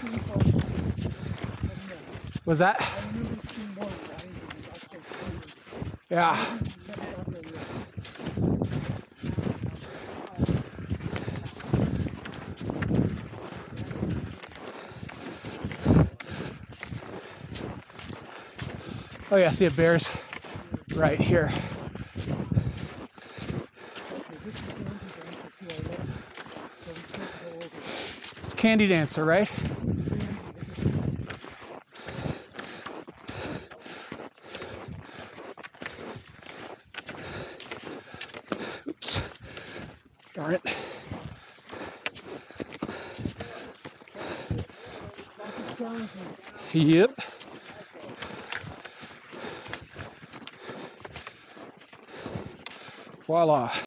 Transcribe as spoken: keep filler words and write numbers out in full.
Was that? Yeah. Oh yeah, see a bear's right here. It's Candy Dancer, right? Oops. Darn it. Yep. Voila.